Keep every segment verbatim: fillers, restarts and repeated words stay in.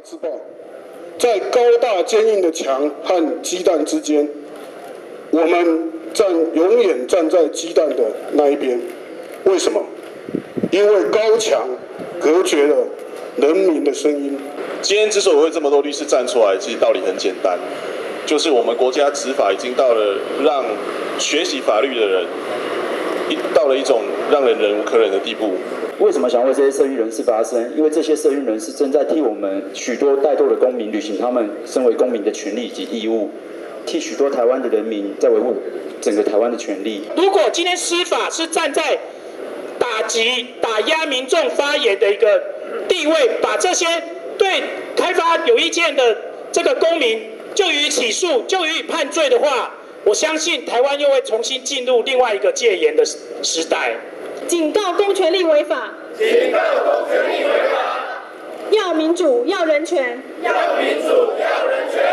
之报，在高大坚硬的墙和鸡蛋之间，我们站永远站在鸡蛋的那一边。为什么？因为高墙隔绝了人民的声音。 今天之所以会这么多律师站出来，其实道理很简单，就是我们国家执法已经到了让学习法律的人，一到了一种让人忍无可忍的地步。 为什么想为这些社运人士发声？因为这些社运人士正在替我们许多怠惰的公民履行他们身为公民的权利及义务，替许多台湾的人民在维护整个台湾的权利。 如果今天司法是站在打击、打压民众发言的一个地位，把这些对开发有意见的这个公民就予以起诉、就予以判罪的话，我相信台湾又会重新进入另外一个戒严的时代。 警告公权力违法！ 警告公权力违法！ 要民主，要人权！ 要民主，要人权！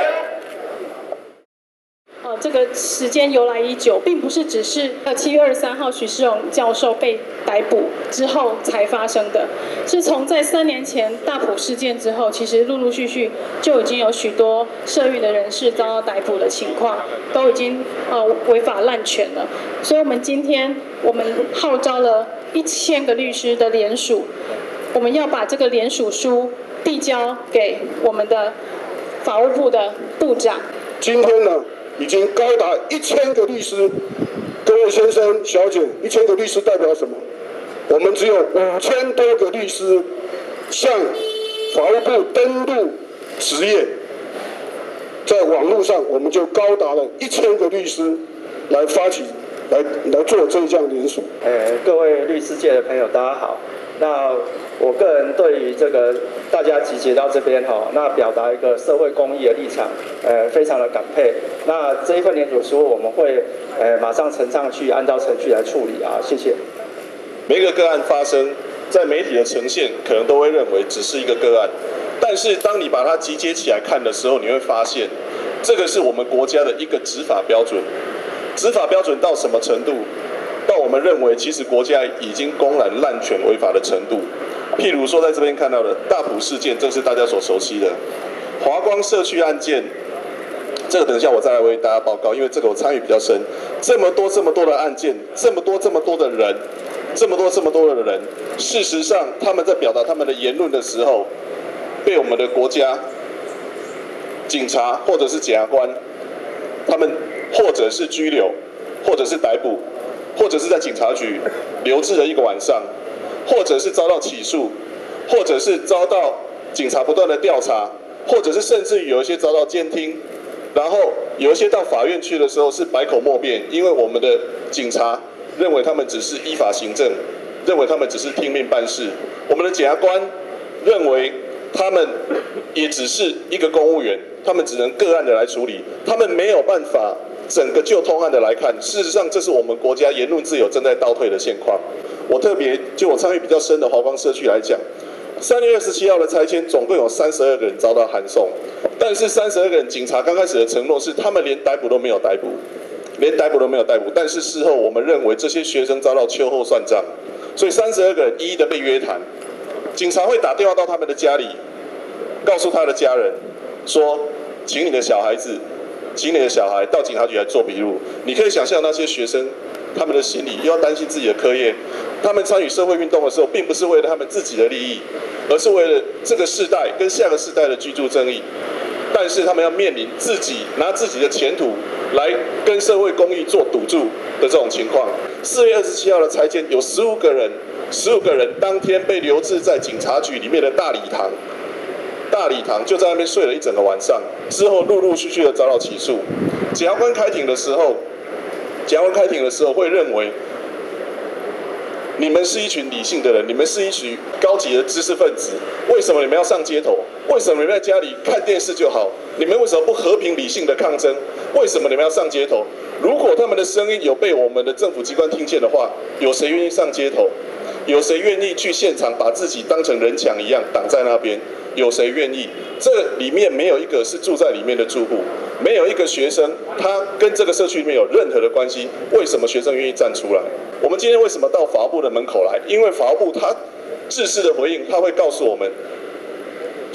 呃，这个时间由来已久，并不是只是呃七月二十三号许世荣教授被逮捕之后才发生的，是从在三年前大埔事件之后，其实陆陆续续就已经有许多社运的人士遭到逮捕的情况，都已经呃违法滥权了。所以我们今天我们号召了一千个律师的联署，我们要把这个联署书递交给我们的法务部的部长。 今天呢，已经高达一千个律师，各位先生、小姐，一千个律师代表什么？我们只有五千多个律师向法务部登录职业，在网络上我们就高达了一千个律师来发起。来来做这项联署。 呃，各位律师界的朋友，大家好。那我个人对于这个大家集结到这边哈，那表达一个社会公益的立场，呃，非常的感佩。那这一份联署书我们会呃马上呈上去，按照程序来处理啊，谢谢。 每一个个案发生，在媒体的呈现可能都会认为只是一个个案，但是当你把它集结起来看的时候，你会发现，这个是我们国家的一个执法标准。执法标准到什么程度？到我们认为其实国家已经公然滥权违法的程度。譬如说在这边看到的大埔事件，这是大家所熟悉的华光社区案件，这个等一下我再来为大家报告，因为这个我参与比较深。这么多这么多的案件，这么多这么多的人，这么多这么多的人，事实上他们在表达他们的言论的时候，被我们的国家警察或者是检察官，他们或者是拘留，或者是逮捕，或者是在警察局留置了一个晚上，或者是遭到起诉，或者是遭到警察不断的调查，或者是甚至于有一些遭到监听，然后有一些到法院去的时候是百口莫辩，因为我们的警察认为他们只是依法行政，认为他们只是听命办事，我们的检察官认为他们也只是一个公务员，他们只能个案的来处理，他们没有办法整个就通案的来看。事实上，这是我们国家言论自由正在倒退的现况。我特别就我参与比较深的华光社区来讲，三月二十七号的拆迁，总共有三十二个人遭到函送，但是三十二个人，警察刚开始的承诺是他们连逮捕都没有逮捕，连逮捕都没有逮捕。但是事后我们认为这些学生遭到秋后算账，所以三十二个人一一的被约谈。警察会打电话到他们的家里，告诉他的家人说，请你的小孩子，请你的小孩到警察局来做笔录。你可以想象那些学生，他们的心里又要担心自己的课业，他们参与社会运动的时候，并不是为了他们自己的利益，而是为了这个世代跟下个世代的居住正义。但是他们要面临自己拿自己的前途来跟社会公益做赌注的这种情况。四月二十七号的拆迁，有十五个人，十五个人当天被留置在警察局里面的大礼堂，大礼堂就在那边睡了一整个晚上，之后陆陆续续的遭到起诉。检察官开庭的时候，检察官开庭的时候会认为，你们是一群理性的人，你们是一群高级的知识分子，为什么你们要上街头？为什么你们在家里看电视就好？你们为什么不和平理性的抗争？为什么你们要上街头？如果他们的声音有被我们的政府机关听见的话，有谁愿意上街头？有谁愿意去现场把自己当成人墙一样挡在那边？有谁愿意？这里面没有一个是住在里面的住户，没有一个学生，他跟这个社区里面有任何的关系。为什么学生愿意站出来？我们今天为什么到法务部的门口来？因为法务部他制式的回应，他会告诉我们，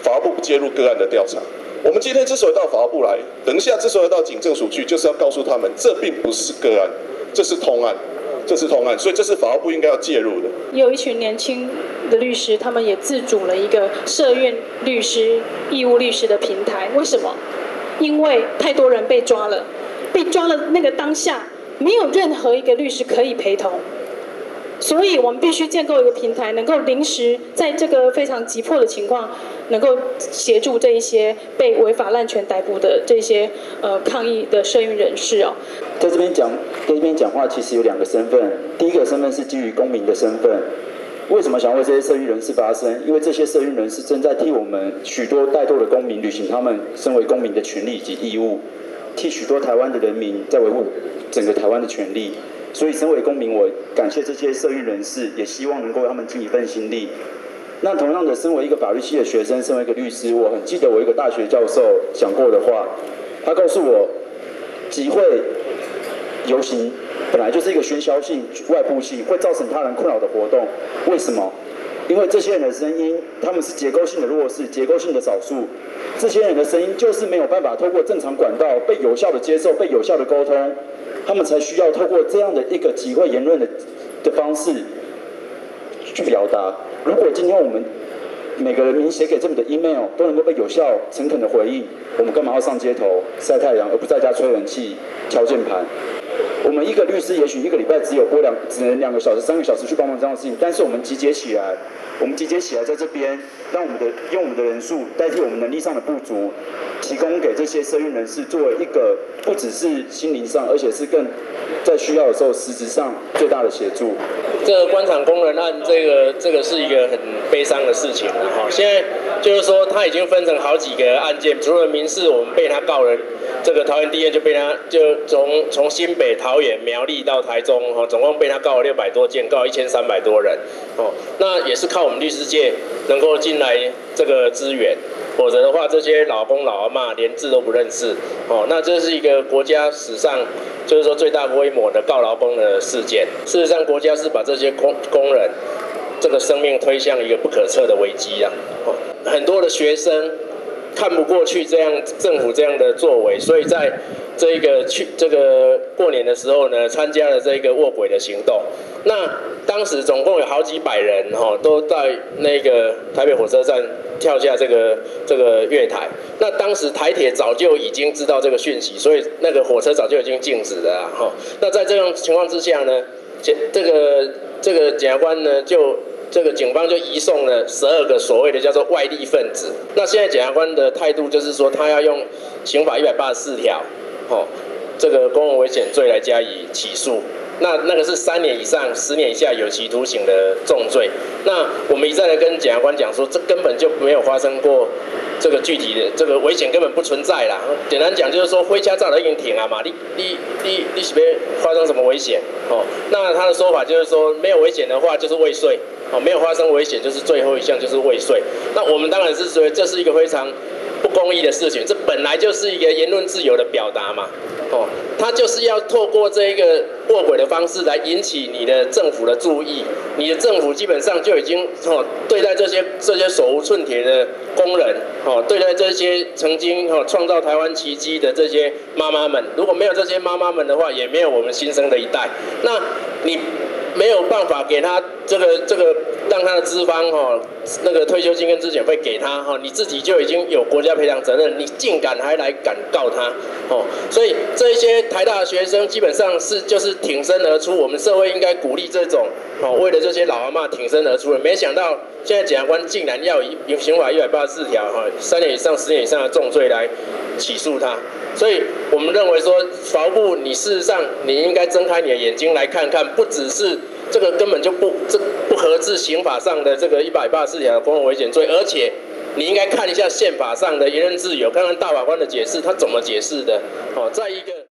法务部不介入个案的调查。我们今天之所以到法务部来，等一下之所以到警政署去，就是要告诉他们，这并不是个案，这是通案，这是通案，所以这是法务部应该要介入的。 有一群年轻的律师，他们也自主了一个社运律师、义务律师的平台。为什么？因为太多人被抓了，被抓了那个当下，没有任何一个律师可以陪同。所以我们必须建构一个平台，能够临时在这个非常急迫的情况，能够协助这一些被违法滥权逮捕的这些呃抗议的社运人士哦。 在这边讲，在这边讲话，其实有两个身份。第一个身份是基于公民的身份。为什么想为这些社运人士发声？因为这些社运人士正在替我们许多怠惰的公民履行他们身为公民的权利以及义务，替许多台湾的人民在维护整个台湾的权利。所以，身为公民，我感谢这些社运人士，也希望能够为他们尽一份心力。那同样的，身为一个法律系的学生，身为一个律师，我很记得我一个大学教授讲过的话，他告诉我，集会、游行本来就是一个喧嚣性、外部性，会造成他人困扰的活动。为什么？因为这些人的声音，他们是结构性的弱势、结构性的少数。这些人的声音就是没有办法透过正常管道被有效的接受、被有效的沟通。他们才需要透过这样的一个集会言论的的方式去表达。如果今天我们每个人民写给政府的 email 都能够被有效、诚恳的回应，我们干嘛要上街头晒太阳，而不在家吹冷气、敲键盘？我们一个律师也许一个礼拜只有播两，只能两个小时、三个小时去帮忙这样的事情，但是我们集结起来，我们集结起来在这边，让我们的用我们的人数代替我们能力上的不足，提供给这些社运人士作为一个不只是心灵上，而且是更在需要的时候实质上最大的协助。 这个官场工人案，这个这个是一个很悲伤的事情了哈。现在就是说，他已经分成好几个案件，除了民事，我们被他告了，这个桃园地院就被他就从从新北、桃园、苗栗到台中哈，总共被他告了六百多件，告一千三百多人哦。那也是靠我们律师界能够进来这个支援。否则的话，这些老公老阿嬷连字都不认识，哦，那这是一个国家史上就是说最大规模的告劳工的事件。事实上，国家是把这些工工人这个生命推向一个不可测的危机啊！哦，很多的学生看不过去这样政府这样的作为，所以在这个去这个过年的时候呢，参加了这个卧轨的行动。那当时总共有好几百人哈、哦，都在那个台北火车站跳下这个这个月台。那当时台铁早就已经知道这个讯息，所以那个火车早就已经静止了哈、哦。那在这种情况之下呢，检这个这个检察官呢就。这个警方就移送了十二个所谓的叫做外力分子。那现在检察官的态度就是说，他要用刑法一百八十四条，哦，这个公共危险罪来加以起诉。那那个是三年以上十年以下有期徒刑的重罪。那我们一再的跟检察官讲说，这根本就没有发生过这个具体的这个危险根本不存在啦。简单讲就是说，灰家照的已经停了嘛，你你你你是别发生什么危险？哦，那他的说法就是说，没有危险的话就是未遂。哦，没有发生危险，就是最后一项就是未遂。那我们当然是说，这是一个非常不公义的事情，这本来就是一个言论自由的表达嘛。哦，他就是要透过这一个卧轨的方式来引起你的政府的注意。你的政府基本上就已经哦对待这些这些手无寸铁的工人，哦对待这些曾经哦创造台湾奇迹的这些妈妈们，如果没有这些妈妈们的话，也没有我们新生的一代。那你没有办法给他这个这个让他的资方哈、哦、那个退休金跟资遣费给他哈、哦，你自己就已经有国家赔偿责任，你竟敢还来敢告他哦，所以这一些台大的学生基本上是就是挺身而出，我们社会应该鼓励这种哦，为了这些老阿嬷挺身而出的。没想到现在检察官竟然要以刑法一百八十四条哈三年以上十年以上的重罪来起诉他。所以我们认为说，法务部你事实上你应该睁开你的眼睛来看看，不只是这个根本就不这不合致刑法上的这个一百八十四条的公共危险罪，而且你应该看一下宪法上的言论自由，看看大法官的解释他怎么解释的。哦，再一个。